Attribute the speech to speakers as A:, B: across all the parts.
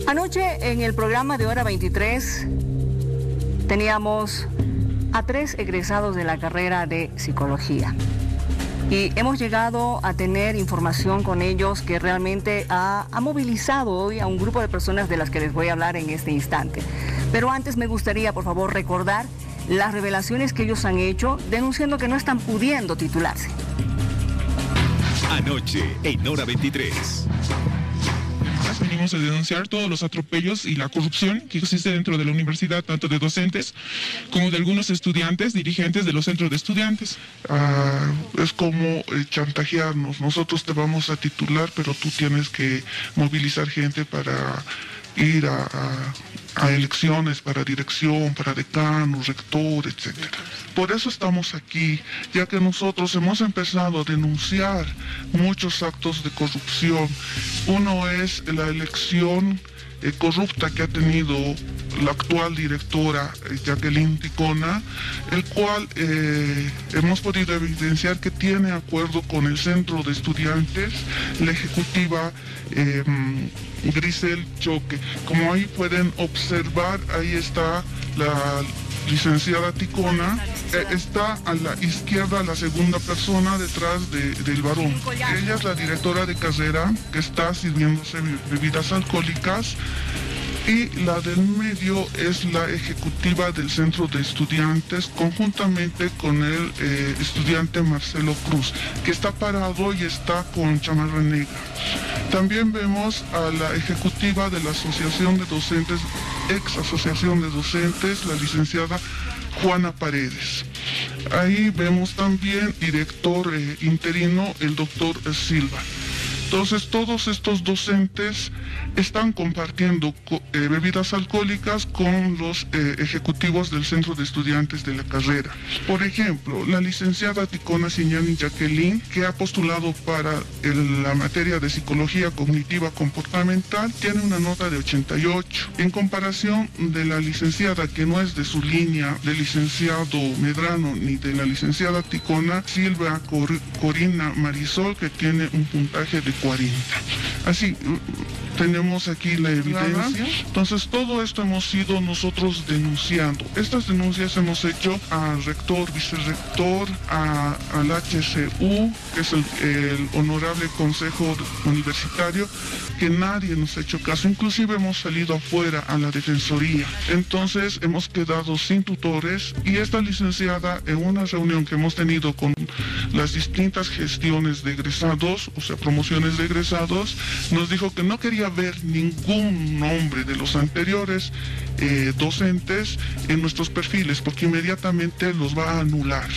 A: Anoche en el programa de Hora 23 teníamos a 3 egresados de la carrera de Psicología. Y hemos llegado a tener información con ellos que realmente ha movilizado hoy a un grupo de personas de las que les voy a hablar en este instante. Pero antes me gustaría, por favor, recordar las revelaciones que ellos han hecho denunciando que no están pudiendo titularse.
B: Anoche en Hora 23.
C: Venimos a denunciar todos los atropellos y la corrupción que existe dentro de la universidad, tanto de docentes como de algunos estudiantes, dirigentes de los centros de estudiantes. Es como chantajearnos. Nosotros te vamos a titular, pero tú tienes que movilizar gente para ir a elecciones, para dirección, para decano, rector, etc. Por eso estamos aquí, ya que nosotros hemos empezado a denunciar muchos actos de corrupción. Uno es la elección corrupta que ha tenido la actual directora Jacqueline Ticona, el cual hemos podido evidenciar que tiene acuerdo con el centro de estudiantes, la ejecutiva Grisel Choque. Como ahí pueden observar, ahí está la licenciada Ticona, está a la izquierda la segunda persona detrás del varón. Ella es la directora de carrera que está sirviéndose bebidas alcohólicas, y la del medio es la ejecutiva del centro de estudiantes, conjuntamente con el estudiante Marcelo Cruz, que está parado y está con chamarra negra. También vemos a la ejecutiva de la Asociación de Docentes, ex Asociación de Docentes, la licenciada Juana Paredes. Ahí vemos también director interino, el doctor Silva. Entonces, todos estos docentes están compartiendo bebidas alcohólicas con los ejecutivos del centro de estudiantes de la carrera. Por ejemplo, la licenciada Ticona Siñani Jacqueline, que ha postulado para la materia de psicología cognitiva comportamental, tiene una nota de 88. En comparación de la licenciada, que no es de su línea, del licenciado Medrano ni de la licenciada Ticona, Silva Corina Marisol, que tiene un puntaje de 40. Así, tenemos aquí la evidencia. Entonces, todo esto hemos ido nosotros denunciando. Estas denuncias hemos hecho al rector, vicerrector, al HCU, que es el Honorable Consejo Universitario, que nadie nos ha hecho caso. Inclusive hemos salido afuera a la Defensoría. Entonces, hemos quedado sin tutores, y esta licenciada, en una reunión que hemos tenido con las distintas gestiones de egresados, o sea, promociones de egresados, nos dijo que no quería ver ningún nombre de los anteriores docentes en nuestros perfiles, porque inmediatamente los va a anular.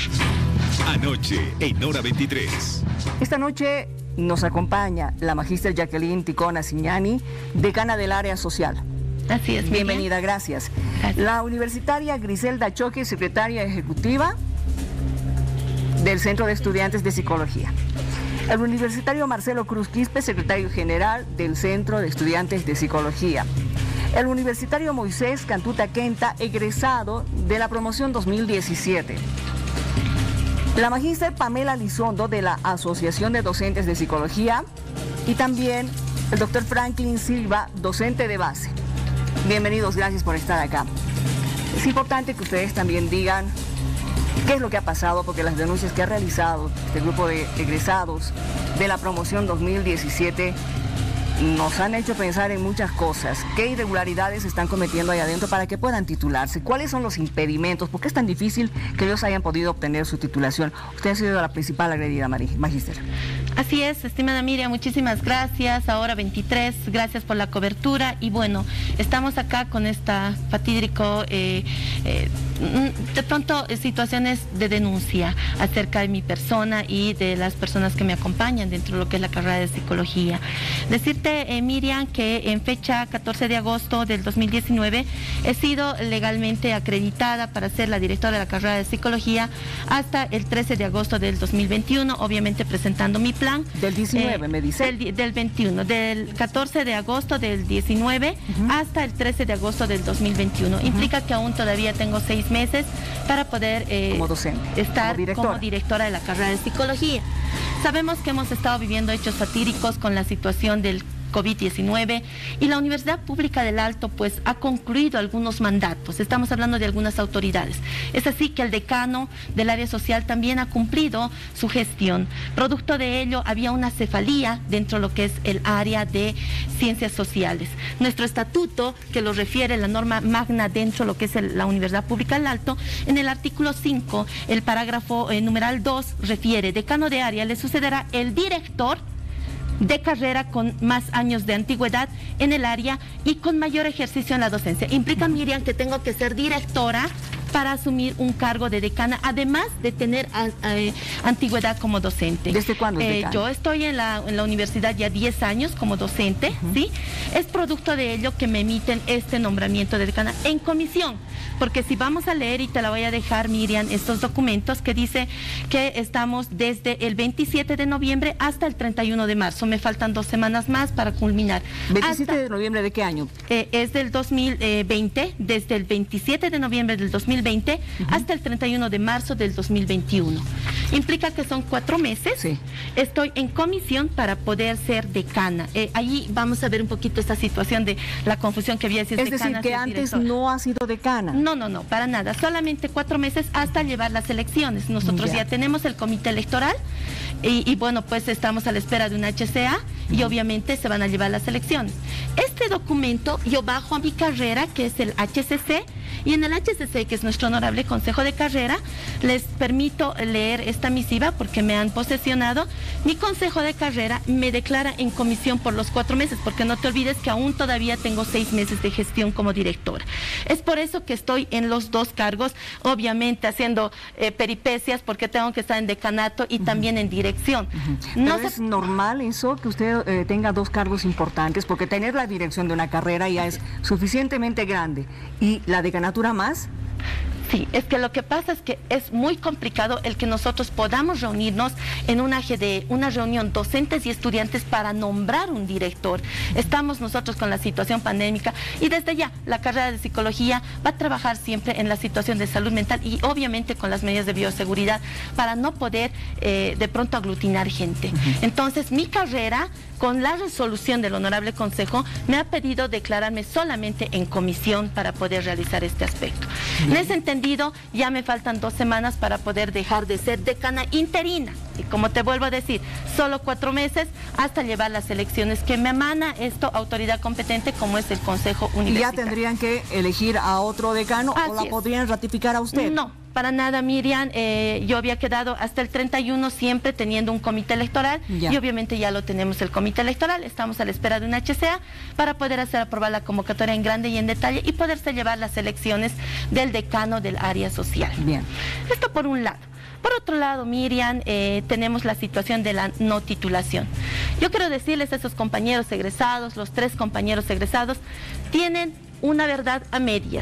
B: Anoche en Hora 23.
A: Esta noche nos acompaña la magíster Jacqueline Ticona Siñani, decana del área social.
D: Así es.
A: Bienvenida, gracias. La universitaria Griselda Choque, secretaria ejecutiva del Centro de Estudiantes de Psicología. El universitario Marcelo Cruz Quispe, secretario general del Centro de Estudiantes de Psicología. El universitario Moisés Cantuta Quenta, egresado de la promoción 2017. La magíster Pamela Lizondo, de la Asociación de Docentes de Psicología. Y también el doctor Franklin Silva, docente de base. Bienvenidos, gracias por estar acá. Es importante que ustedes también digan qué es lo que ha pasado, porque las denuncias que ha realizado este grupo de egresados de la promoción 2017 nos han hecho pensar en muchas cosas. ¿Qué irregularidades están cometiendo ahí adentro para que puedan titularse? ¿Cuáles son los impedimentos? ¿Por qué es tan difícil que ellos hayan podido obtener su titulación? Usted ha sido la principal agredida, magíster.
D: Así es, estimada Miriam, muchísimas gracias. Ahora 23, gracias por la cobertura. Y bueno, estamos acá con esta fatídico, de pronto, situaciones de denuncia acerca de mi persona y de las personas que me acompañan dentro de lo que es la carrera de psicología. Decirte, Miriam, que en fecha 14 de agosto del 2019 he sido legalmente acreditada para ser la directora de la carrera de psicología hasta el 13 de agosto del 2021, obviamente presentando mi plan.
A: Del 19, me dice.
D: Del 21, del 14 de agosto del 19 hasta el 13 de agosto del 2021. Implica que aún todavía tengo 6 meses para poder
A: como docente,
D: estar como directora de la carrera de psicología. Sabemos que hemos estado viviendo hechos fatídicos con la situación del COVID-19, y la Universidad Pública del Alto pues ha concluido algunos mandatos. Estamos hablando de algunas autoridades. Es así que el decano del área social también ha cumplido su gestión. Producto de ello había una cefalía dentro de lo que es el área de ciencias sociales. Nuestro estatuto, que lo refiere la norma magna dentro de lo que es la Universidad Pública del Alto, en el artículo 5, el parágrafo numeral 2 refiere: decano de área le sucederá el director de carrera con más años de antigüedad en el área y con mayor ejercicio en la docencia. Implica, Miriam, que tengo que ser directora para asumir un cargo de decana, además de tener antigüedad como docente.
A: ¿Desde cuándo es decana?
D: Yo estoy en la universidad ya 10 años como docente, ¿sí? Es producto de ello que me emiten este nombramiento de decana en comisión, porque si vamos a leer, y te la voy a dejar, Miriam, estos documentos que dice que estamos desde el 27 de noviembre hasta el 31 de marzo. Me faltan 2 semanas más para culminar.
A: ¿27 de noviembre de qué año?
D: Es del 2020, desde el 27 de noviembre del 2020 hasta el 31 de marzo del 2021. Implica que son 4 meses.
A: Sí.
D: Estoy en comisión para poder ser decana. Allí vamos a ver un poquito esta situación de la confusión que había. Si
A: es decir, que antes no ha sido decana.
D: No, para nada. Solamente 4 meses hasta llevar las elecciones. Nosotros ya tenemos el comité electoral y bueno, pues estamos a la espera de una HCA y obviamente se van a llevar las elecciones. Este documento yo bajo a mi carrera, que es el HCC, y en el HCC, que es nuestro honorable Consejo de Carrera, les permito leer esta misiva porque me han posesionado. Mi Consejo de Carrera me declara en comisión por los 4 meses, porque no te olvides que aún todavía tengo 6 meses de gestión como directora. Es por eso que estoy en los 2 cargos, obviamente haciendo peripecias, porque tengo que estar en decanato y también en dirección.
A: ¿No es normal eso, que usted tenga 2 cargos importantes? Porque tener la dirección de una carrera ya es suficientemente grande, y la decanatura más.
D: Sí, es que lo que pasa es que es muy complicado el que nosotros podamos reunirnos en una reunión docentes y estudiantes para nombrar un director. Estamos nosotros con la situación pandémica y desde ya la carrera de psicología va a trabajar siempre en la situación de salud mental y obviamente con las medidas de bioseguridad para no poder de pronto aglutinar gente. Entonces mi carrera, con la resolución del Honorable Consejo, me ha pedido declararme solamente en comisión para poder realizar este aspecto. En ese entendido, ya me faltan 2 semanas para poder dejar de ser decana interina. Y como te vuelvo a decir, solo 4 meses hasta llevar las elecciones que me emana esto, autoridad competente como es el Consejo Universitario.
A: ¿Y ya tendrían que elegir a otro decano o la podrían ratificar a usted?
D: No. Para nada, Miriam, yo había quedado hasta el 31 siempre teniendo un comité electoral y obviamente ya lo tenemos el comité electoral. Estamos a la espera de una HCA para poder hacer aprobar la convocatoria en grande y en detalle y poderse llevar las elecciones del decano del área social.
A: Bien.
D: Esto por un lado. Por otro lado, Miriam, tenemos la situación de la no titulación. Yo quiero decirles a esos compañeros egresados, los 3 compañeros egresados, tienen una verdad a medias.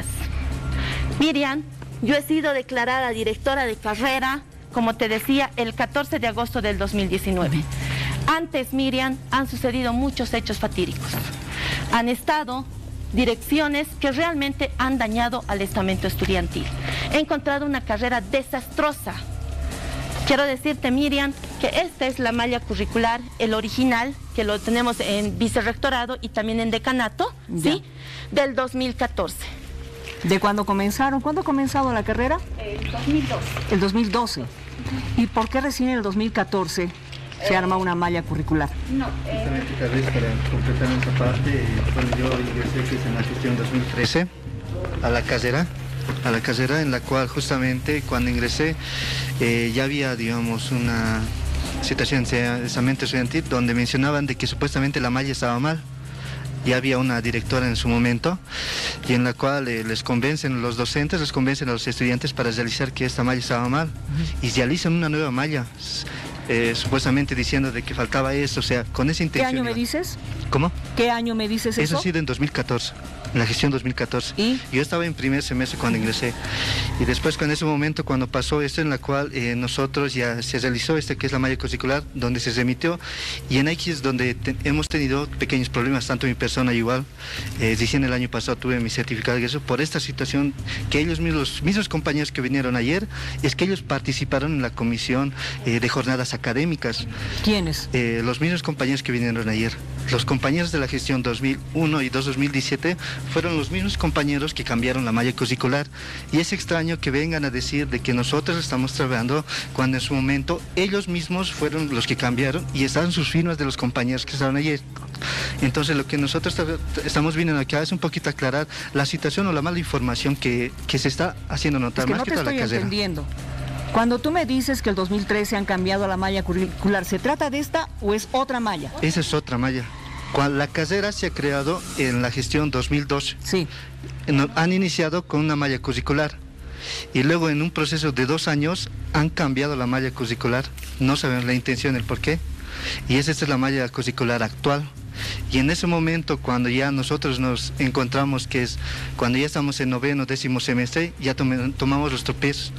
D: Miriam, yo he sido declarada directora de carrera, como te decía, el 14 de agosto del 2019. Antes, Miriam, han sucedido muchos hechos fatídicos. Han estado direcciones que realmente han dañado al estamento estudiantil. He encontrado una carrera desastrosa. Quiero decirte, Miriam, que esta es la malla curricular, el original, que lo tenemos en vicerrectorado y también en decanato, ¿sí? Del 2014.
A: ¿De cuándo comenzaron? ¿Cuándo ha comenzado la carrera?
D: El 2012.
A: El 2012. ¿Y por qué recién en el 2014 se arma una malla curricular?
E: No. Justamente, tal vez para completar esa parte, cuando yo ingresé, que es en la gestión 2013, a la carrera en la cual justamente cuando ingresé ya había, digamos, una situación de estamento estudiantil donde mencionaban de que supuestamente la malla estaba mal. Ya había una directora en su momento y en la cual les convencen los docentes, les convencen a los estudiantes para realizar que esta malla estaba mal y realizan una nueva malla, supuestamente diciendo de que faltaba eso, o sea, con esa intención.
A: ¿Qué año me dices?
E: ¿Cómo?
A: ¿Qué año me dices eso?
E: Eso ha sido en 2014. en la gestión 2014.
A: ¿Y?
E: Yo estaba en primer semestre cuando ingresé. Y después, con ese momento, cuando pasó esto, en la cual nosotros ya se realizó que es la malla curricular, donde se remitió, y en X donde hemos tenido pequeños problemas, tanto mi persona igual. Recién el año pasado tuve mi certificado de egreso por esta situación que ellos mismos, los mismos compañeros que vinieron ayer, es que ellos participaron en la comisión de jornadas académicas.
A: ¿Quiénes?
E: Los mismos compañeros que vinieron ayer. Los compañeros de la gestión 2001 y 2017 fueron los mismos compañeros que cambiaron la malla curricular, y es extraño que vengan a decir de que nosotros estamos trabajando cuando en su momento ellos mismos fueron los que cambiaron y estaban sus firmas de los compañeros que estaban ayer. Entonces lo que nosotros estamos viendo acá es un poquito aclarar la situación o la mala información que se está haciendo notar,
A: Es que
E: más
A: no
E: que
A: te
E: toda la
A: estoy
E: carrera.
A: entendiendo. Cuando tú me dices que el 2013 han cambiado la malla curricular, ¿se trata de esta o es otra malla?
E: Esa es otra malla. La carrera se ha creado en la gestión 2012.
A: Sí.
E: Han iniciado con una malla curricular y luego en un proceso de 2 años han cambiado la malla curricular. No sabemos la intención, el por qué. Y esta es la malla curricular actual. Y en ese momento, cuando ya nosotros nos encontramos, que es cuando ya estamos en 9º, 10º semestre, ya tomamos los tropiezos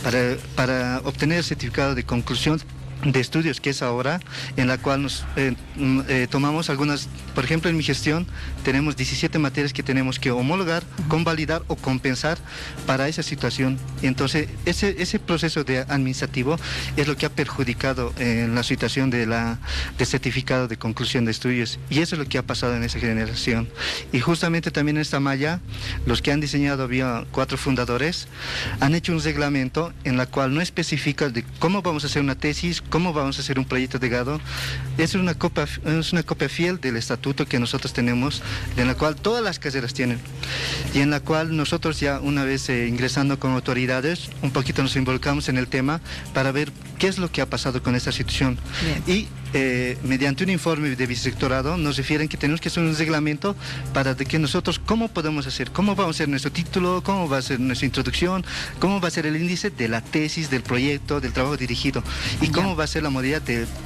E: para obtener el certificado de conclusión de estudios, que es ahora, en la cual nos tomamos algunas, por ejemplo en mi gestión tenemos 17 materias que tenemos que homologar, convalidar o compensar para esa situación. Entonces ese proceso administrativo es lo que ha perjudicado en la situación de certificado de conclusión de estudios, y eso es lo que ha pasado en esa generación. Y justamente también en esta malla, los que han diseñado, había 4 fundadores, han hecho un reglamento en la cual no especifica de cómo vamos a hacer una tesis, cómo vamos a hacer un proyecto de grado. Es una copia fiel del estatuto que nosotros tenemos, en la cual todas las carreras tienen, y en la cual nosotros ya una vez ingresando con autoridades, un poquito nos involucramos en el tema para ver qué es lo que ha pasado con esta situación. Bien. Y mediante un informe de vicerrectorado nos refieren que tenemos que hacer un reglamento para de que nosotros cómo podemos hacer, cómo vamos a hacer nuestro título, cómo va a ser nuestra introducción, cómo va a ser el índice de la tesis, del proyecto, del trabajo dirigido, y cómo va a ser la modalidad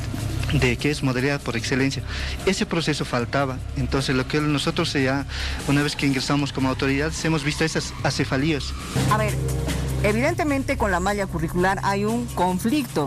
E: de que es modalidad por excelencia. Ese proceso faltaba. Entonces lo que nosotros ya, una vez que ingresamos como autoridades, hemos visto esas acefalías.
A: A ver, evidentemente con la malla curricular hay un conflicto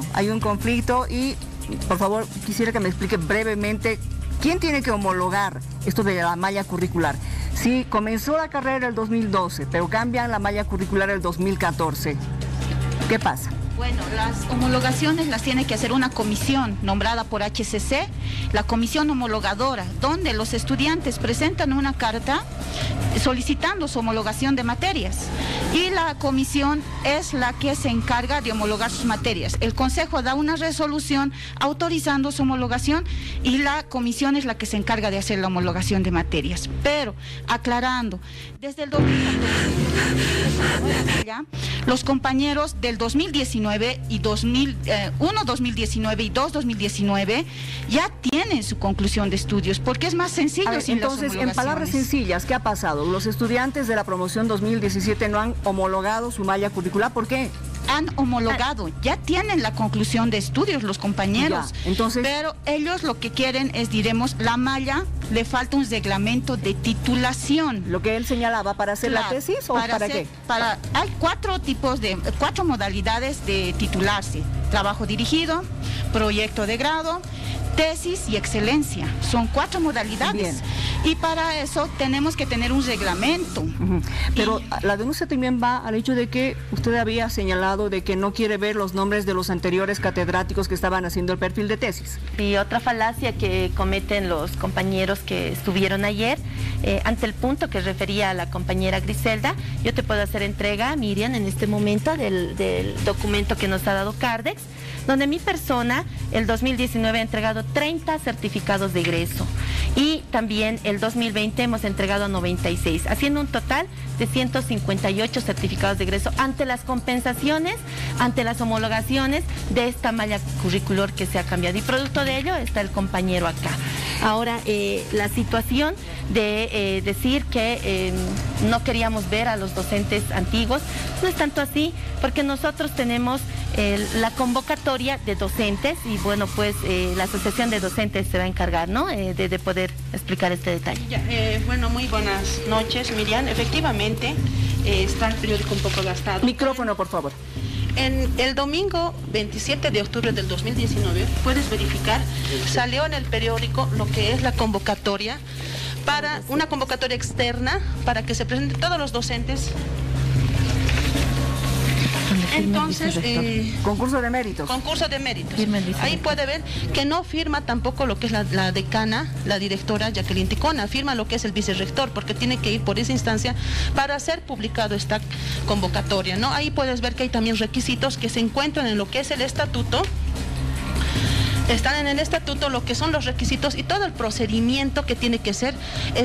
A: y por favor quisiera que me explique brevemente quién tiene que homologar esto de la malla curricular. Si comenzó la carrera el 2012, pero cambian la malla curricular el 2014, ¿qué pasa?
F: Bueno, las homologaciones las tiene que hacer una comisión nombrada por HCC, la comisión homologadora, donde los estudiantes presentan una carta solicitando su homologación de materias, y la comisión es la que se encarga de homologar sus materias. El consejo da una resolución autorizando su homologación y la comisión es la que se encarga de hacer la homologación de materias. Pero, aclarando, desde el 2014, los compañeros del 2019 y 2019 y 2019 ya tienen su conclusión de estudios, porque es más sencillo.
A: Entonces, en palabras sencillas, ¿qué ha pasado? Los estudiantes de la promoción 2017 no han homologado su malla curricular, ¿por qué?
F: Han homologado, ya tienen la conclusión de estudios los compañeros,
A: ya, entonces, pero
F: ellos lo que quieren es, diremos, la malla, le falta un reglamento de titulación.
A: Lo que él señalaba, ¿para hacer la tesis o para qué?
F: Hay 4 modalidades de titularse: trabajo dirigido, proyecto de grado, tesis y excelencia. Son 4 modalidades. Bien. Y para eso tenemos que tener un reglamento.
A: Pero la denuncia también va al hecho de que usted había señalado de que no quiere ver los nombres de los anteriores catedráticos que estaban haciendo el perfil de tesis.
D: Y otra falacia que cometen los compañeros que estuvieron ayer, ante el punto que refería a la compañera Griselda, yo te puedo hacer entrega, Miriam, en este momento del documento que nos ha dado Cardex, donde mi persona, el 2019, ha entregado 30 certificados de egreso, y también el 2020 hemos entregado 96, haciendo un total de 158 certificados de egreso ante las compensaciones, ante las homologaciones de esta malla curricular que se ha cambiado, y producto de ello está el compañero acá. Ahora, la situación de decir que no queríamos ver a los docentes antiguos, no es tanto así, porque nosotros tenemos la convocatoria de docentes y bueno, pues la Asociación de Docentes se va a encargar, ¿no? De poder explicar este detalle.
G: Bueno, muy buenas noches, Miriam. Efectivamente, está el periódico un poco gastado.
A: Micrófono, por favor.
G: En el domingo 27 de octubre del 2019, puedes verificar, salió en el periódico lo que es la convocatoria para una convocatoria externa para que se presenten todos los docentes. Entonces,
A: concurso de méritos.
G: Concurso de méritos. Ahí puede ver que no firma tampoco lo que es la decana, la directora Jacqueline Ticona, firma lo que es el vicerrector, porque tiene que ir por esa instancia para ser publicado esta convocatoria, ¿no? Ahí puedes ver que hay también requisitos que se encuentran en lo que es el estatuto. Están en el estatuto lo que son los requisitos y todo el procedimiento que tiene que ser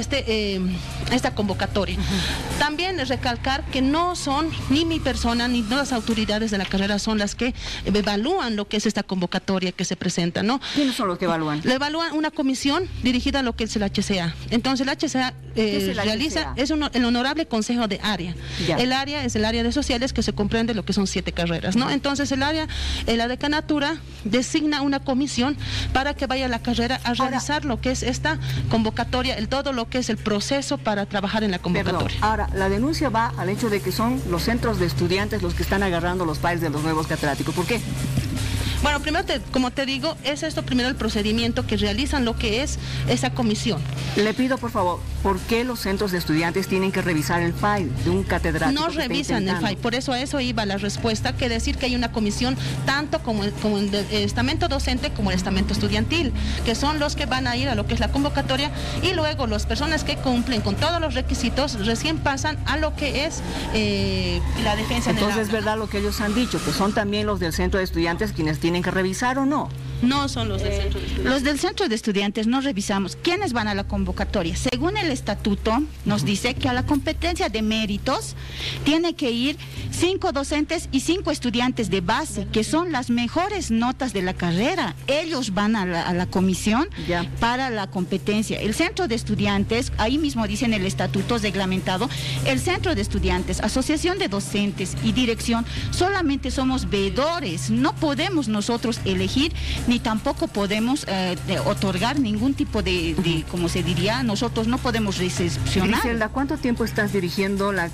G: esta convocatoria. También recalcar que no son ni mi persona ni las autoridades de la carrera son las que evalúan lo que es esta convocatoria que se presenta, ¿no?
A: ¿Quiénes son los que evalúan?
G: Lo evalúan una comisión dirigida a lo que es el HCA. Entonces el HCA realiza, es el honorable consejo de área. Ya. El área es el área de sociales que se comprende lo que son 7 carreras, ¿no? Entonces el área, la decanatura designa una comisión para que vaya a la carrera a realizar lo que es esta convocatoria, todo lo que es el proceso para trabajar en la convocatoria.
A: Perdón. Ahora, la denuncia va al hecho de que son los centros de estudiantes los que están agarrando los files de los nuevos catedráticos. ¿Por qué?
G: Bueno, primero, como te digo, es esto primero el procedimiento que realizan lo que es esa comisión.
A: Le pido, por favor, ¿por qué los centros de estudiantes tienen que revisar el file de un catedrático?
G: No revisan el file, por eso a eso iba la respuesta, que decir que hay una comisión tanto como el estamento docente como el estamento estudiantil, que son los que van a ir a lo que es la convocatoria y luego las personas que cumplen con todos los requisitos recién pasan a lo que es la defensa.
A: Entonces, ¿es verdad lo que ellos han dicho, que son también los del centro de estudiantes quienes tienen que revisar o no?
G: No son los del centro de estudiantes.
F: Los del centro de estudiantes no revisamos. ¿Quiénes van a la convocatoria? Según el estatuto, nos dice que a la competencia de méritos tiene que ir 5 docentes y 5 estudiantes de base, que son las mejores notas de la carrera. Ellos van a la comisión para la competencia. El centro de estudiantes, ahí mismo dice en el estatuto reglamentado, el centro de estudiantes, asociación de docentes y dirección, solamente somos veedores. No podemos nosotros elegir ni tampoco podemos otorgar ningún tipo de, como se diría, nosotros no podemos recepcionar.
A: Griselda, ¿cuánto tiempo estás dirigiendo el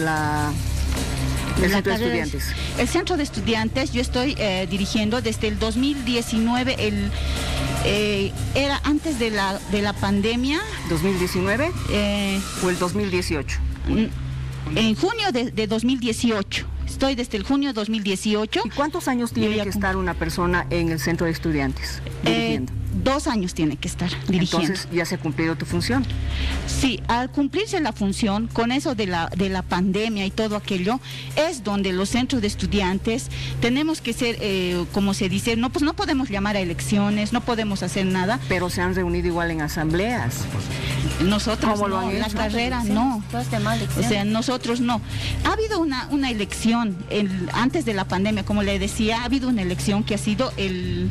A: centro de estudiantes?
F: El centro de estudiantes yo estoy dirigiendo desde el 2019, era antes de la pandemia.
A: ¿2019 o el 2018?
F: En junio de 2018. Estoy desde el junio de 2018.
A: ¿Y cuántos años tiene que estar una persona en el centro de estudiantes dirigiendo?
F: 2 años tiene que estar dirigiendo.
A: Entonces, ¿ya se ha cumplido tu función?
F: Sí, al cumplirse la función, con eso de la pandemia y todo aquello, es donde los centros de estudiantes tenemos que ser, como se dice, no, pues no podemos llamar a elecciones, no podemos hacer nada.
A: Pero se han reunido igual en asambleas.
F: Nosotros
A: ¿cómo lo han hecho?
F: La carrera no. O sea, nosotros no. Ha habido una elección antes de la pandemia, como le decía, ha habido una elección que ha sido el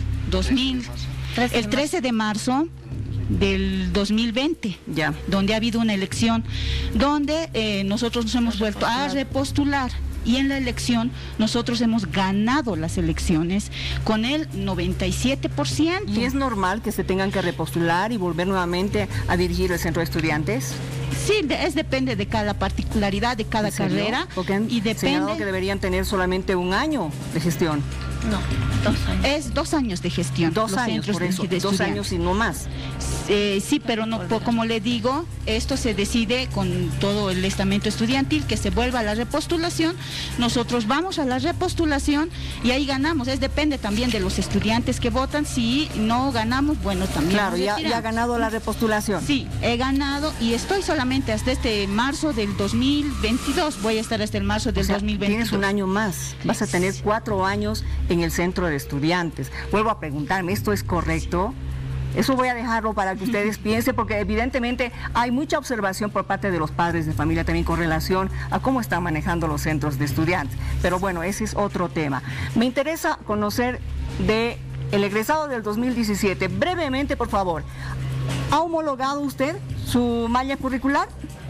F: 13 de marzo del 2020, donde ha habido una elección, donde nosotros nos hemos vuelto a repostular. Y en la elección, nosotros hemos ganado las elecciones con el 97%.
A: ¿Y es normal que se tengan que repostular y volver nuevamente a dirigir el centro de estudiantes?
F: Sí, depende de cada particularidad de cada carrera.
A: Porque han señalado que deberían tener solamente 1 año de gestión.
F: No, 2 años. Es 2 años de gestión.
A: 2 años, por eso, 2 años y no más.
F: Sí, pero no, como le digo, esto se decide con todo el estamento estudiantil, que se vuelva a la repostulación. Nosotros vamos a la repostulación y ahí ganamos. Depende también de los estudiantes que votan. Si no ganamos, bueno, también.
A: Claro, ya ha ganado la repostulación.
F: Sí, he ganado y estoy solamente hasta este marzo del 2022. Voy a estar hasta el marzo del 2022.
A: Tienes 1 año más. Vas a tener 4 años en el centro de estudiantes. Vuelvo a preguntarme, ¿esto es correcto? Eso voy a dejarlo para que ustedes piensen, porque evidentemente hay mucha observación por parte de los padres de familia también con relación a cómo están manejando los centros de estudiantes. Pero bueno, ese es otro tema. Me interesa conocer del egresado del 2017. Brevemente, por favor, ¿Ha homologado usted su malla curricular?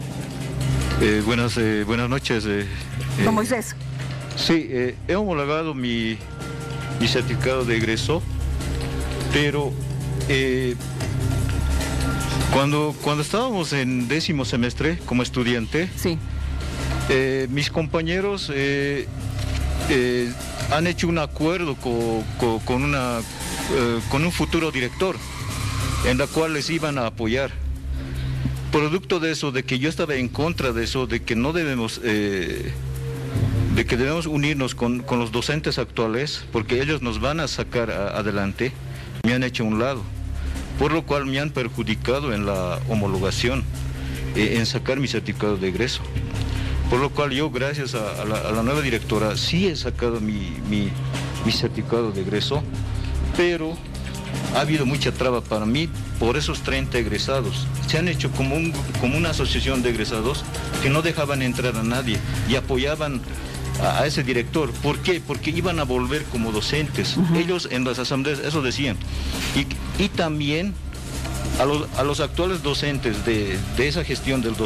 H: Buenas noches.
A: Don Moisés.
H: Sí, he homologado mi certificado de egreso, pero cuando estábamos en 10º semestre como estudiante,
A: sí.
H: Mis compañeros han hecho un acuerdo con un futuro director, en la cual les iban a apoyar. Producto de eso, de que yo estaba en contra de eso, de que no debemos, debemos unirnos con los docentes actuales, porque ellos nos van a sacar adelante, me han hecho a un lado, por lo cual me han perjudicado en la homologación, en sacar mi certificado de egreso. Por lo cual yo, gracias a la nueva directora, sí he sacado mi certificado de egreso, pero ha habido mucha traba para mí por esos 30 egresados. Se han hecho como una asociación de egresados que no dejaban entrar a nadie y apoyaban a ese director. ¿Por qué? Porque iban a volver como docentes. Ellos en las asambleas eso decían. Y también a los actuales docentes de esa gestión del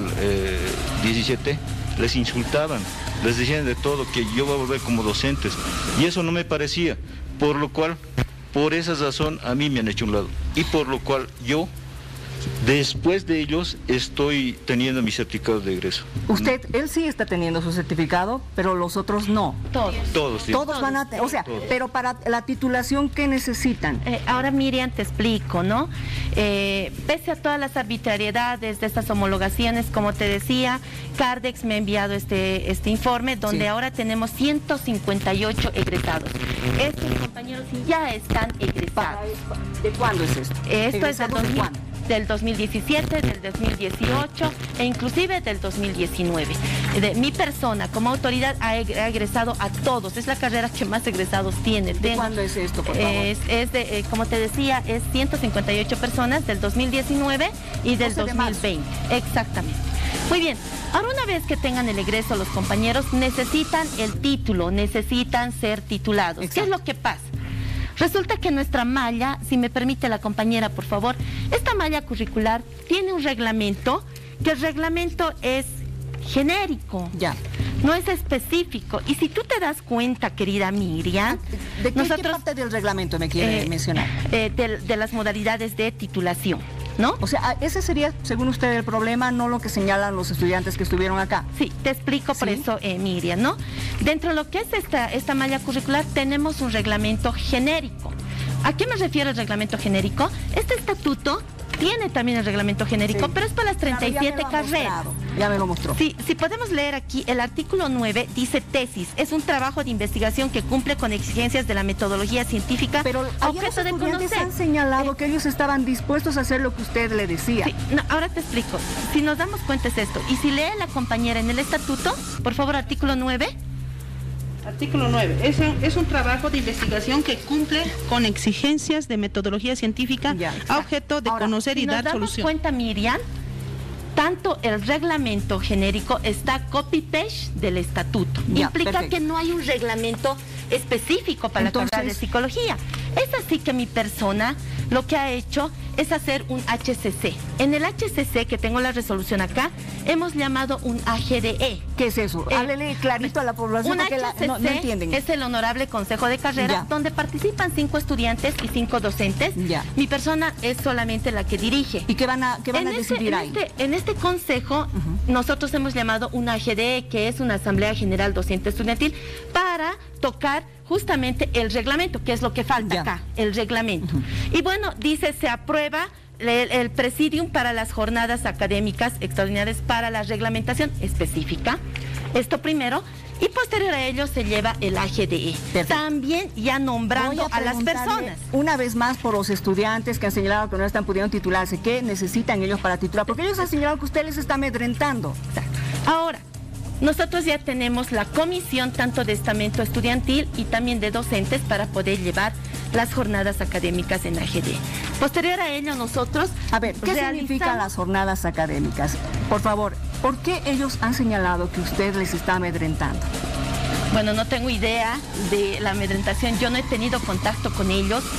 H: 2017 les insultaban, les decían de todo, que yo voy a volver como docentes. Y eso no me parecía, por lo cual, por esa razón, a mí me han hecho un lado. Y por lo cual yo, después de ellos, estoy teniendo mi certificado de egreso.
A: Él sí está teniendo su certificado, pero los otros no.
H: Todos
A: van a tener, o sea, todos. Pero para la titulación, ¿qué necesitan?
D: Ahora, Miriam, te explico, ¿no? Pese a todas las arbitrariedades de estas homologaciones, como te decía, Cardex me ha enviado este informe, donde ahora tenemos 158 egresados. Estos compañeros ya están egresados.
A: ¿De cuándo es esto?
D: Esto es del 2017, del 2018 e inclusive del 2019. Mi persona como autoridad ha egresado a todos. Es la carrera que más egresados tiene.
A: ¿De cuándo es esto, por favor?
D: Como te decía, es 158 personas del 2019 y del 2020. Exactamente. Muy bien. Ahora, una vez que tengan el egreso, los compañeros necesitan el título, necesitan ser titulados. Exacto. ¿Qué es lo que pasa? Resulta que nuestra malla, si me permite la compañera, por favor, esta malla curricular tiene un reglamento, que el reglamento es genérico, no es específico. Y si tú te das cuenta, querida Miriam,
A: ¿de qué parte del reglamento me quiere mencionar?
D: De las modalidades de titulación, ¿no?
A: O sea, ese sería, según usted, el problema, no lo que señalan los estudiantes que estuvieron acá.
D: Sí, te explico por eso, Miriam, ¿no? Dentro de lo que es esta malla curricular, tenemos un reglamento genérico. ¿A qué me refiero el reglamento genérico? Este estatuto tiene también el reglamento genérico, pero es para las 37 carreras.
A: Ya me lo mostró.
D: Sí, si podemos leer aquí, el artículo 9 dice tesis. Es un trabajo de investigación que cumple con exigencias de la metodología científica.
A: Pero los estudiantes han señalado que ellos estaban dispuestos a hacer lo que usted le decía.
D: Sí, no, ahora te explico. Si nos damos cuenta es esto. Y si lee la compañera en el estatuto, por favor, artículo 9.
G: Artículo 9. Es un trabajo de investigación que cumple con exigencias de metodología científica a objeto de conocer y dar solución.
D: Si nos damos cuenta, Miriam, tanto el reglamento genérico está copy-paste del estatuto. Implica que no hay un reglamento específico para la carrera de psicología. Es así que mi persona lo que ha hecho es hacer un HCC. En el HCC, que tengo la resolución acá, hemos llamado un AGDE.
A: ¿Qué es eso? Háblele clarito a la población
D: porque no entienden. Es el Honorable Consejo de Carrera, donde participan 5 estudiantes y 5 docentes. Mi persona es solamente la que dirige.
A: ¿Y qué van a decidir ahí?
D: En este consejo, nosotros hemos llamado un AGDE, que es una Asamblea General Docente Estudiantil, para tocar justamente el reglamento, que es lo que falta acá, el reglamento. Y bueno, dice, se aprueba el presidium para las jornadas académicas extraordinarias para la reglamentación específica. Esto primero. Y posterior a ello se lleva el AGDE. Perfecto. También ya nombrando a las personas.
A: Una vez más por los estudiantes que han señalado que no están pudiendo titularse, ¿qué necesitan ellos para titular? Porque ellos han señalado que usted les está amedrentando.
D: Ahora, nosotros ya tenemos la comisión tanto de estamento estudiantil y también de docentes para poder llevar las jornadas académicas en AGDE. Posterior a ello nosotros...
A: A ver, ¿qué significan las jornadas académicas? Por favor, ¿por qué ellos han señalado que usted les está amedrentando?
D: Bueno, no tengo idea de la amedrentación, yo no he tenido contacto con ellos.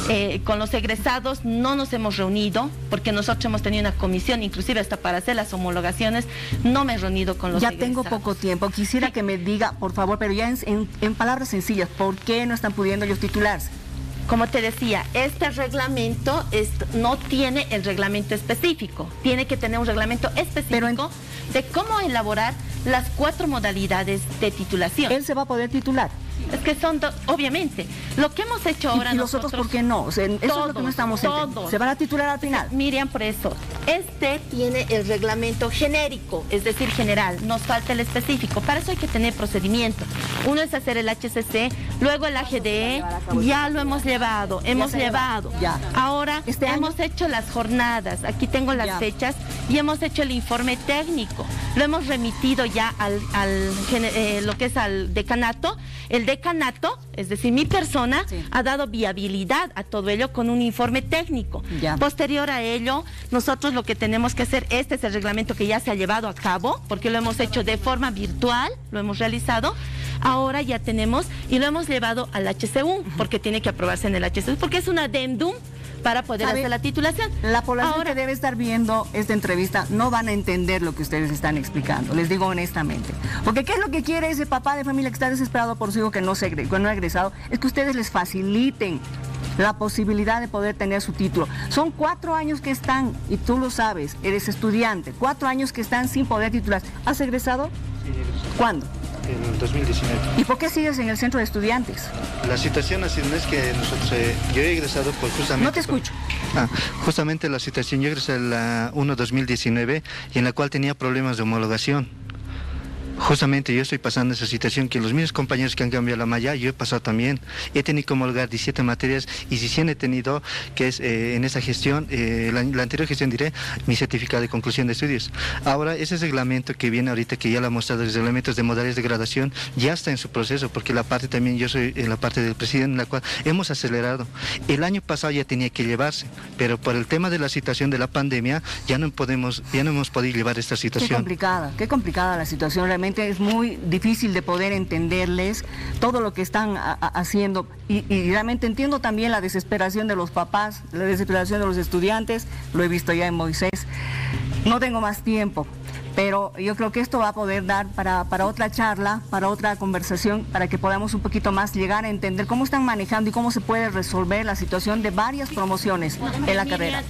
D: Con los egresados no nos hemos reunido, porque nosotros hemos tenido una comisión, inclusive hasta para hacer las homologaciones, no me he reunido con los egresados.
A: Ya tengo poco tiempo, quisiera que me diga, por favor, pero ya en palabras sencillas, ¿por qué no están pudiendo ellos titularse?
D: Como te decía, este reglamento no tiene el reglamento específico, tiene que tener un reglamento específico de cómo elaborar las 4 modalidades de titulación.
A: ¿Él se va a poder titular?
D: Es que son, obviamente, lo que hemos hecho ahora
A: ¿Y nosotros por qué no? O sea, eso es lo que no estamos entendiendo. ¿Se van a titular al final?
D: Miriam, por eso, tiene el reglamento genérico, es decir, general, nos falta el específico, para eso hay que tener procedimiento. Uno es hacer el HCC, luego el AGDE, ya lo hemos llevado, Ahora hemos hecho las jornadas, aquí tengo las fechas, y hemos hecho el informe técnico, lo hemos remitido ya lo que es al decanato. El decanato, es decir, mi persona, ha dado viabilidad a todo ello con un informe técnico. Posterior a ello, nosotros lo que tenemos que hacer, este es el reglamento que ya se ha llevado a cabo, porque lo hemos hecho de forma virtual, lo hemos realizado. Ahora ya tenemos, y lo hemos llevado al HCU, porque tiene que aprobarse en el HCU, porque es un adendum para poder hacer la titulación.
A: La población que debe estar viendo esta entrevista no van a entender lo que ustedes están explicando, les digo honestamente. Porque ¿qué es lo que quiere ese papá de familia que está desesperado por su hijo que no ha egresado? Es que ustedes les faciliten la posibilidad de poder tener su título. Son 4 años que están, y tú lo sabes, eres estudiante, 4 años que están sin poder titular. ¿Has egresado?
E: Sí, egresado.
A: ¿Cuándo?
E: En el 2019.
A: ¿Y por qué sigues en el centro de estudiantes?
E: La situación así no es que nosotros, yo he egresado por justamente...
A: No te escucho.
E: Justamente la situación, yo egresé la 1-2019 y en la cual tenía problemas de homologación. Justamente yo estoy pasando esa situación que los mismos compañeros que han cambiado la malla, yo he pasado también. He tenido que homologar 17 materias y 100 he tenido, que es en esa gestión, la anterior gestión diré, mi certificado de conclusión de estudios. Ahora ese reglamento que viene ahorita, que ya lo ha mostrado, los reglamentos de modalidades de graduación, ya está en su proceso, porque la parte también, yo soy en la parte del presidente, en la cual hemos acelerado. El año pasado ya tenía que llevarse, pero por el tema de la situación de la pandemia, ya no hemos podido llevar esta situación.
A: Qué complicada la situación, realmente. Es muy difícil de poder entenderles todo lo que están haciendo y realmente entiendo también la desesperación de los papás, la desesperación de los estudiantes, lo he visto ya en Moisés. No tengo más tiempo, pero yo creo que esto va a poder dar para otra charla, para otra conversación, para que podamos un poquito más llegar a entender cómo están manejando y cómo se puede resolver la situación de varias promociones en la carrera.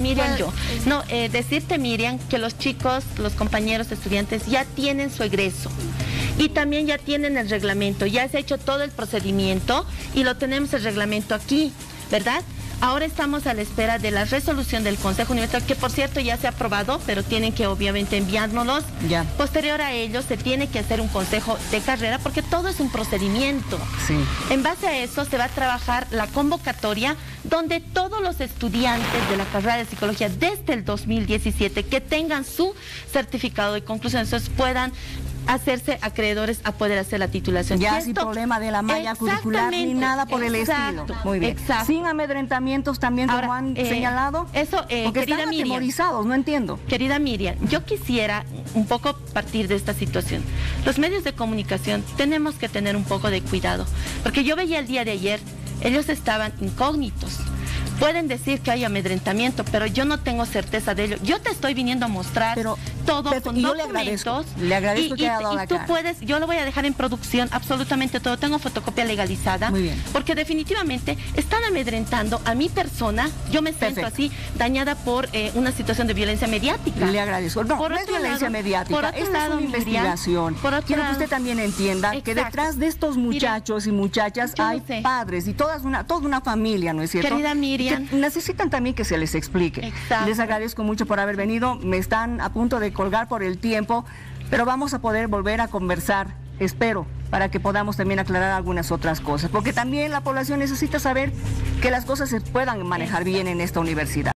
D: Decirte, Miriam, que los chicos, los compañeros estudiantes ya tienen su egreso y también ya tienen el reglamento, ya se ha hecho todo el procedimiento y lo tenemos el reglamento aquí, ¿verdad? Ahora estamos a la espera de la resolución del Consejo Universitario, que por cierto ya se ha aprobado, pero tienen que obviamente enviárnoslos. Posterior a ello se tiene que hacer un consejo de carrera, porque todo es un procedimiento. En base a eso se va a trabajar la convocatoria, donde todos los estudiantes de la carrera de psicología desde el 2017 que tengan su certificado de conclusión, entonces puedan hacerse acreedores a poder hacer la titulación.
A: Ya sin problema de la malla curricular ni nada por el estilo. Muy bien. Sin amedrentamientos también, como han señalado. Porque están atemorizados, no entiendo.
D: Querida Miriam, yo quisiera un poco partir de esta situación. Los medios de comunicación tenemos que tener un poco de cuidado, porque yo veía el día de ayer, ellos estaban incógnitos. Pueden decir que hay amedrentamiento, pero yo no tengo certeza de ello. Yo te estoy viniendo a mostrar todo con documentos.
A: Le agradezco que haya dado la cara.
D: Tú puedes, yo lo voy a dejar en producción, absolutamente todo. Tengo fotocopia legalizada.
A: Muy bien.
D: Porque definitivamente están amedrentando a mi persona. Yo me siento así, dañada por una situación de violencia mediática.
A: Le agradezco. No es violencia mediática, esta es una investigación. Quiero que usted también entienda que detrás de estos muchachos y muchachas hay padres y toda una familia, ¿no es cierto?
D: Querida Miriam,
A: que necesitan también que se les explique. Les agradezco mucho por haber venido. Me están a punto de colgar por el tiempo, pero vamos a poder volver a conversar, espero, para que podamos también aclarar algunas otras cosas, porque también la población necesita saber que las cosas se puedan manejar bien en esta universidad.